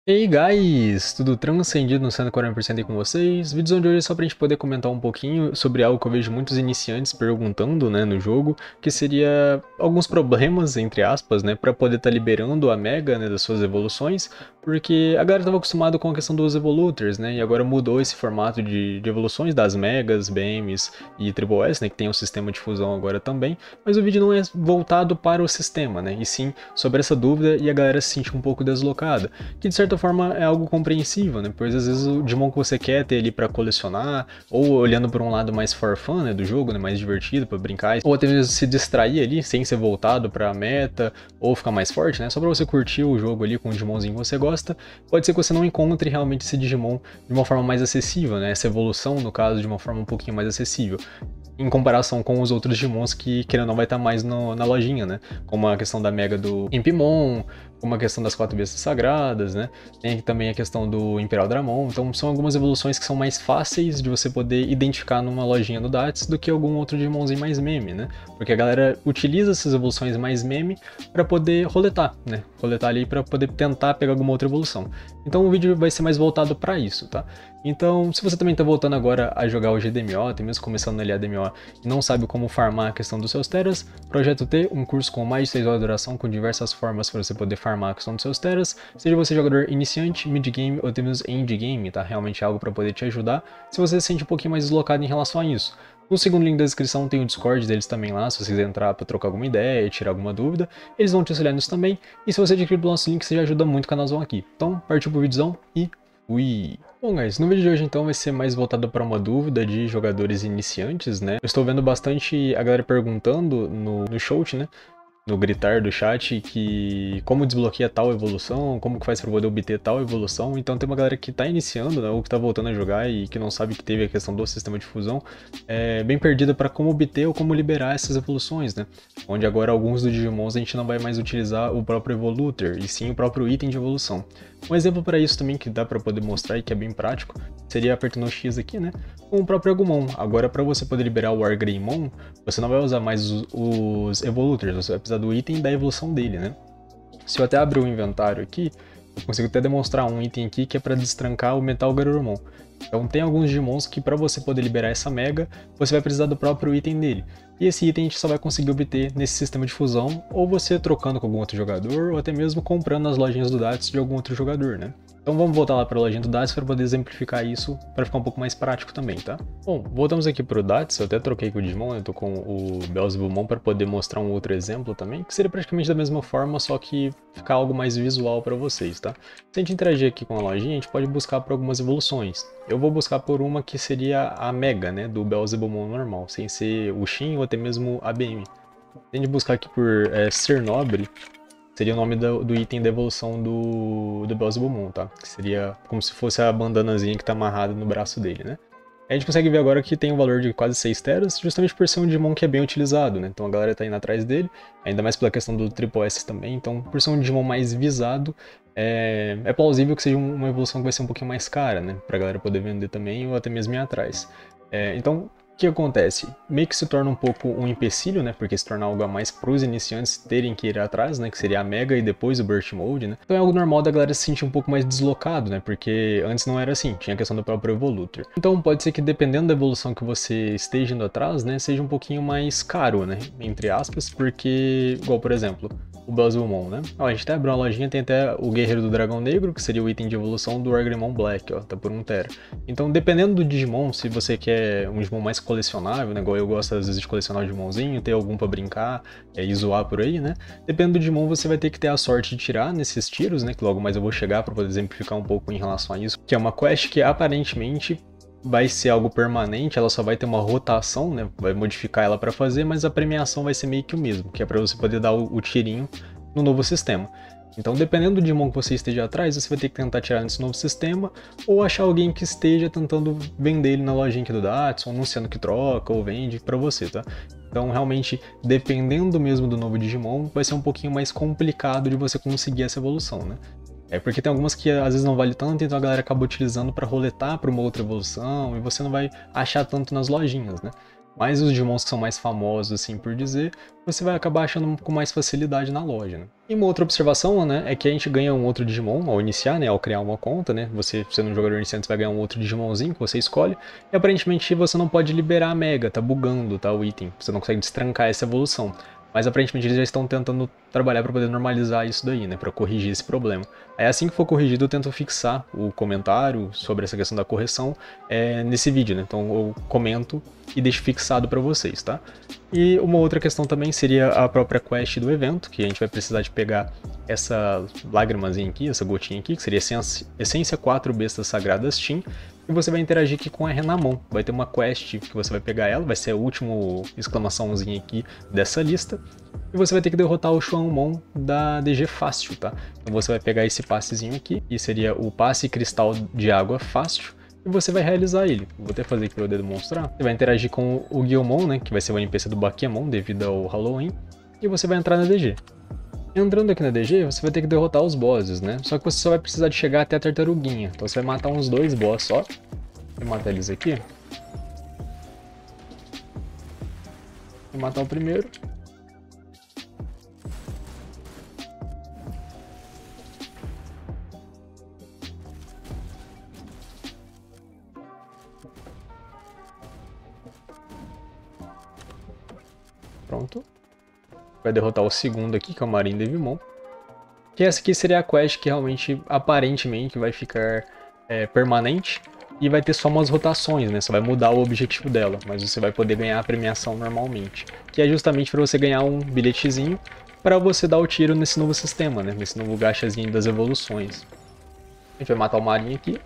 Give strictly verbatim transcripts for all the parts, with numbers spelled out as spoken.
E aí, guys! Tudo transcendido no cento e quarenta por cento aí com vocês? O vídeo de hoje é só pra gente poder comentar um pouquinho sobre algo que eu vejo muitos iniciantes perguntando, né, no jogo, que seria alguns problemas, entre aspas, né, pra poder estar tá liberando a Mega, né, das suas evoluções, porque a galera tava acostumada com a questão dos Evolutors, né, e agora mudou esse formato de, de evoluções das Megas, B Ms e Triple S, né, que tem o sistema de fusão agora também, mas o vídeo não é voltado para o sistema, né, e sim sobre essa dúvida e a galera se sentir um pouco deslocada, que de certa forma é algo compreensível, né? Pois às vezes o Digimon que você quer ter ali para colecionar, ou olhando por um lado mais for fun, né, do jogo, né, mais divertido para brincar, ou até mesmo se distrair ali sem ser voltado para a meta, ou ficar mais forte, né? Só para você curtir o jogo ali com o Digimonzinho que você gosta, pode ser que você não encontre realmente esse Digimon de uma forma mais acessível, né? Essa evolução, no caso, de uma forma um pouquinho mais acessível, em comparação com os outros Digimons que, querendo ou não, vai estar mais no, na lojinha, né? Como a questão da Mega do Impimon, como a questão das quatro bestas sagradas, né? Tem também a questão do Imperial Dramon. Então são algumas evoluções que são mais fáceis de você poder identificar numa lojinha do Dats do que algum outro Digimonzinho mais meme, né? Porque a galera utiliza essas evoluções mais meme para poder roletar, né? Roletar ali para poder tentar pegar alguma outra evolução. Então o vídeo vai ser mais voltado para isso, tá? Então, se você também tá voltando agora a jogar o G D M O, até mesmo começando no L A D M O e não sabe como farmar a questão dos seus teras, Projeto T, um curso com mais de seis horas de duração com diversas formas para você poder farmar a questão dos seus teras, seja você jogador iniciante, mid-game ou até mesmo endgame, tá? Realmente é algo para poder te ajudar se você se sente um pouquinho mais deslocado em relação a isso. No segundo link da descrição tem o Discord deles também lá, se você quiser entrar para trocar alguma ideia, tirar alguma dúvida, eles vão te auxiliar nisso também, e se você adquirir pelo nosso link, você já ajuda muito o canalzão aqui. Então, partiu pro vídeozão e fui! Bom, guys, no vídeo de hoje então vai ser mais voltado para uma dúvida de jogadores iniciantes, né? Eu estou vendo bastante a galera perguntando no, no shout, né? No gritar do chat, que como desbloqueia tal evolução, como que faz para poder obter tal evolução. Então tem uma galera que tá iniciando, né, ou que tá voltando a jogar e que não sabe que teve a questão do sistema de fusão, é bem perdida para como obter ou como liberar essas evoluções, né? Onde agora alguns dos Digimons a gente não vai mais utilizar o próprio Evolutor, e sim o próprio item de evolução. Um exemplo para isso também que dá para poder mostrar e que é bem prático, seria apertando X aqui, né, com o próprio Agumon. Agora para você poder liberar o Wargreymon, você não vai usar mais os, os Evolutors, você vai precisar do item da evolução dele, né. Se eu até abrir o inventário aqui, eu consigo até demonstrar um item aqui que é para destrancar o Metal Garurumon. Então tem alguns Digimons que para você poder liberar essa Mega, você vai precisar do próprio item dele. E esse item a gente só vai conseguir obter nesse sistema de fusão, ou você trocando com algum outro jogador, ou até mesmo comprando nas lojinhas do Dats de algum outro jogador, né? Então vamos voltar lá para a lojinha do Dats para poder exemplificar isso, para ficar um pouco mais prático também, tá? Bom, voltamos aqui para o Dats, eu até troquei com o Digimon, eu tô com o Beelzebumon para poder mostrar um outro exemplo também, que seria praticamente da mesma forma, só que ficar algo mais visual para vocês, tá? Se a gente interagir aqui com a lojinha, a gente pode buscar por algumas evoluções. Eu vou buscar por uma que seria a Mega, né, do Beelzebumon normal, sem ser o Shin ou até mesmo a B M. Se a gente buscar aqui por é, Ser Nobre, seria o nome do, do item da evolução do, do Beelzebumon, tá? Que seria como se fosse a bandanazinha que tá amarrada no braço dele, né? A gente consegue ver agora que tem um valor de quase seis teras, justamente por ser um Digimon que é bem utilizado, né? Então a galera tá indo atrás dele, ainda mais pela questão do Triple S também. Então, por ser um Digimon mais visado, é, é plausível que seja uma evolução que vai ser um pouquinho mais cara, né? Pra galera poder vender também, ou até mesmo ir atrás. É, então, o que acontece? Meio que se torna um pouco um empecilho, né? Porque se torna algo a mais para os iniciantes terem que ir atrás, né? Que seria a Mega e depois o Burst Mode, né? Então é algo normal da galera se sentir um pouco mais deslocado, né? Porque antes não era assim, tinha a questão do próprio Evolutor. Então pode ser que dependendo da evolução que você esteja indo atrás, né? Seja um pouquinho mais caro, né? Entre aspas, porque, igual por exemplo, o Beelzebumon, né? Ó, a gente até abriu uma lojinha, tem até o Guerreiro do Dragão Negro, que seria o item de evolução do Wargreymon Black, ó, tá por um tera. Então, dependendo do Digimon, se você quer um Digimon mais colecionável, né? Igual eu gosto às vezes de colecionar o Digimonzinho, ter algum pra brincar é, e zoar por aí, né? Dependendo do Digimon, você vai ter que ter a sorte de tirar nesses tiros, né? Que logo mais eu vou chegar pra poder exemplificar um pouco em relação a isso. Que é uma quest que aparentemente vai ser algo permanente, ela só vai ter uma rotação, né? Vai modificar ela para fazer, mas a premiação vai ser meio que o mesmo, que é para você poder dar o, o tirinho no novo sistema. Então, dependendo do Digimon que você esteja atrás, você vai ter que tentar tirar nesse novo sistema, ou achar alguém que esteja tentando vender ele na lojinha aqui do Datsun, anunciando que troca ou vende para você, tá? Então, realmente, dependendo mesmo do novo Digimon, vai ser um pouquinho mais complicado de você conseguir essa evolução, né? É porque tem algumas que às vezes não vale tanto, então a galera acaba utilizando para roletar para uma outra evolução e você não vai achar tanto nas lojinhas, né? Mas os Digimons que são mais famosos, assim por dizer, você vai acabar achando com mais facilidade na loja, né? E uma outra observação, né, é que a gente ganha um outro Digimon ao iniciar, né, ao criar uma conta, né? Você, sendo um jogador iniciante, você vai ganhar um outro Digimonzinho que você escolhe. E aparentemente você não pode liberar a Mega, tá bugando, tá, o item. Você não consegue destrancar essa evolução. Mas aparentemente eles já estão tentando trabalhar para poder normalizar isso daí, né, para corrigir esse problema. Aí assim que for corrigido eu tento fixar o comentário sobre essa questão da correção é, nesse vídeo, né, então eu comento e deixo fixado para vocês, tá? E uma outra questão também seria a própria quest do evento, que a gente vai precisar de pegar essa lágrimazinha aqui, essa gotinha aqui, que seria Essência quatro Bestas Sagradas Team, e você vai interagir aqui com a Renamon. Vai ter uma quest que você vai pegar ela, vai ser a última exclamaçãozinha aqui dessa lista. E você vai ter que derrotar o Xuanmon da D G Fácil, tá? Então você vai pegar esse passezinho aqui, que seria o passe Cristal de Água Fácil, e você vai realizar ele. Vou até fazer aqui para eu demonstrar. Você vai interagir com o Guilmon, né, que vai ser o N P C do Bakiamon devido ao Halloween, e você vai entrar na D G. Entrando aqui na D G, você vai ter que derrotar os bosses, né? Só que você só vai precisar de chegar até a tartaruguinha. Então você vai matar uns dois boss só. Vou matar eles aqui. Vou matar o primeiro. Pronto. Vai derrotar o segundo aqui, que é o Marin Devimon. Que essa aqui seria a quest que realmente, aparentemente, vai ficar é, permanente. E vai ter só umas rotações, né? Só vai mudar o objetivo dela. Mas você vai poder ganhar a premiação normalmente. Que é justamente para você ganhar um bilhetezinho para você dar o tiro nesse novo sistema, né? Nesse novo gachazinho das evoluções. A gente vai matar o Marin aqui.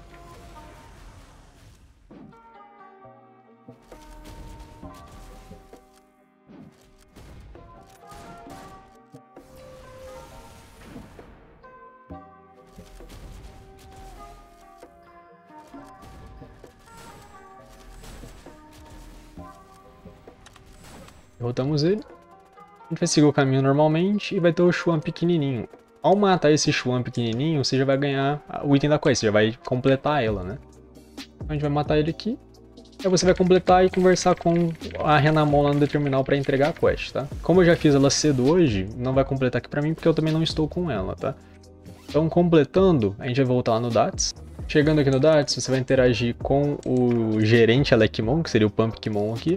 Derrotamos ele. A gente vai seguir o caminho normalmente e vai ter o Xuan pequenininho. Ao matar esse Xuan pequenininho, você já vai ganhar o item da quest, você já vai completar ela, né? Então a gente vai matar ele aqui. Aí você vai completar e conversar com a Renamon lá no terminal para entregar a quest, tá? Como eu já fiz ela cedo hoje, não vai completar aqui pra mim porque eu também não estou com ela, tá? Então completando, a gente vai voltar lá no Dats. Chegando aqui no Dats, você vai interagir com o gerente Alekmon, que seria o Pumpkmon aqui.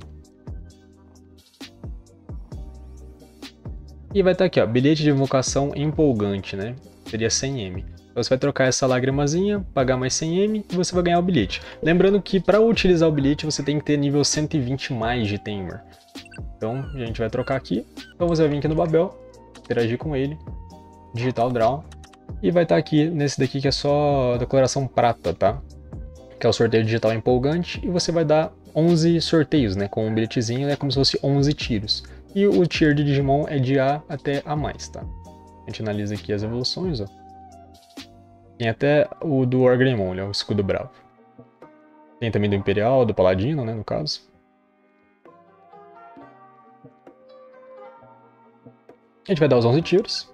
E vai estar aqui, ó, bilhete de invocação empolgante, né? Seria cem M. Então você vai trocar essa lágrimazinha, pagar mais cem M e você vai ganhar o bilhete. Lembrando que para utilizar o bilhete você tem que ter nível cento e vinte mais de Tamer. Então a gente vai trocar aqui. Então você vai vir aqui no Babel, interagir com ele, digitar o Draw. E vai estar aqui nesse daqui que é só declaração prata, tá? Que é o sorteio digital empolgante. E você vai dar onze sorteios, né? Com um bilhetezinho, é como se fosse onze tiros. E o tier de Digimon é de A até A mais, tá? A gente analisa aqui as evoluções, ó. Tem até o do Orgrimmon, né? O escudo bravo. Tem também do Imperial, do Paladino, né? No caso. A gente vai dar os onze tiros.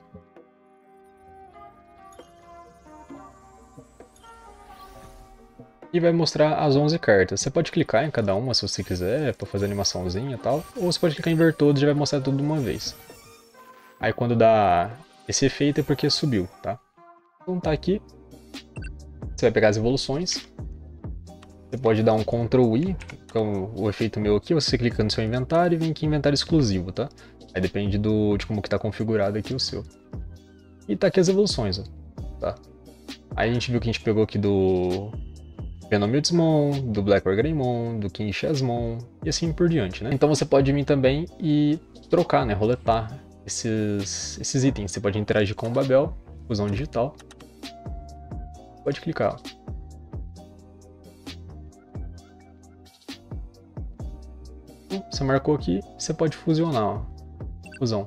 E vai mostrar as onze cartas. Você pode clicar em cada uma se você quiser, para fazer animaçãozinha e tal. Ou você pode clicar em ver todos e já vai mostrar tudo de uma vez. Aí quando dá esse efeito é porque subiu, tá? Então tá aqui. Você vai pegar as evoluções. Você pode dar um control I, como o efeito meu aqui. Você clica no seu inventário e vem aqui em inventário exclusivo, tá? Aí depende do, de como que tá configurado aqui o seu. E tá aqui as evoluções, ó. Tá? Aí a gente viu que a gente pegou aqui do Venomildsmon, do Black Orgrimmon, do King Chessmon e assim por diante, né? Então você pode vir também e trocar, né? Roletar esses, esses itens. Você pode interagir com o Babel, fusão digital. Pode clicar, ó. Você marcou aqui, você pode fusionar, ó. Fusão.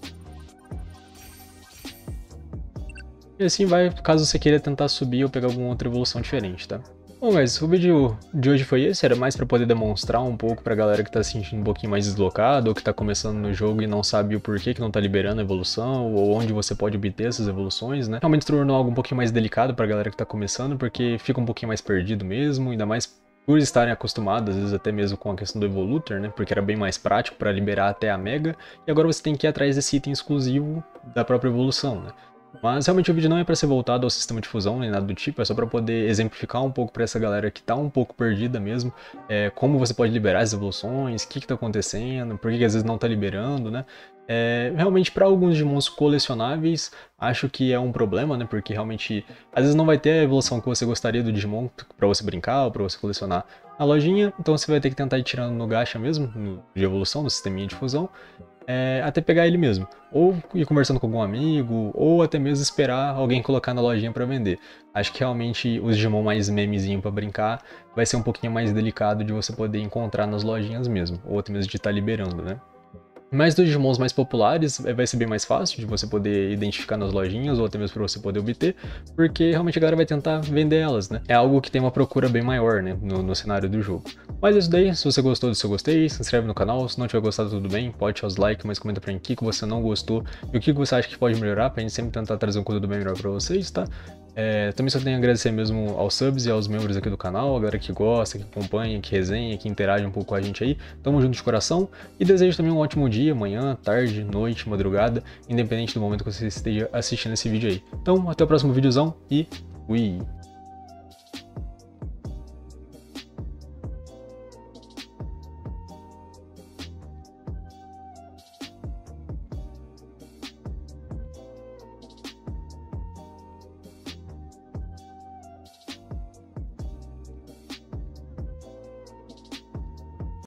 E assim vai, caso você queira tentar subir ou pegar alguma outra evolução diferente, tá? Bom, mas o vídeo de hoje foi esse, era mais para poder demonstrar um pouco pra galera que tá se sentindo um pouquinho mais deslocado, ou que tá começando no jogo e não sabe o porquê que não tá liberando a evolução, ou onde você pode obter essas evoluções, né? Realmente se tornou algo um pouquinho mais delicado pra galera que tá começando, porque fica um pouquinho mais perdido mesmo, ainda mais por estarem acostumados, às vezes até mesmo com a questão do Evolutor, né? Porque era bem mais prático para liberar até a Mega, e agora você tem que ir atrás desse item exclusivo da própria evolução, né? Mas realmente o vídeo não é para ser voltado ao sistema de fusão nem nada do tipo, é só para poder exemplificar um pouco para essa galera que tá um pouco perdida mesmo, é, como você pode liberar as evoluções, o que que tá acontecendo, por que que às vezes não tá liberando, né? É, realmente para alguns Digimons colecionáveis, acho que é um problema, né? Porque realmente às vezes não vai ter a evolução que você gostaria do Digimon para você brincar ou para você colecionar na lojinha, então você vai ter que tentar ir tirando no gacha mesmo, no, de evolução, no sisteminha de fusão. É, até pegar ele mesmo, ou ir conversando com algum amigo, ou até mesmo esperar alguém colocar na lojinha pra vender. Acho que realmente os Digimon mais memezinho pra brincar vai ser um pouquinho mais delicado de você poder encontrar nas lojinhas mesmo, ou até mesmo de estar liberando, né? Mas dos Digimons mais populares vai ser bem mais fácil de você poder identificar nas lojinhas ou até mesmo para você poder obter, porque realmente a galera vai tentar vender elas, né? É algo que tem uma procura bem maior, né, no, no cenário do jogo. Mas é isso daí, se você gostou do seu gostei, se inscreve no canal, se não tiver gostado tudo bem, pode deixar os likes, mas comenta pra mim o que você não gostou e o que você acha que pode melhorar, pra gente sempre tentar trazer um conteúdo bem melhor pra vocês, tá? É, também só tenho a agradecer mesmo aos subs e aos membros aqui do canal, a galera que gosta, que acompanha, que resenha, que interage um pouco com a gente aí. Tamo junto de coração e desejo também um ótimo dia, manhã, tarde, noite, madrugada, independente do momento que você esteja assistindo esse vídeo aí. Então, até o próximo videozão e fui!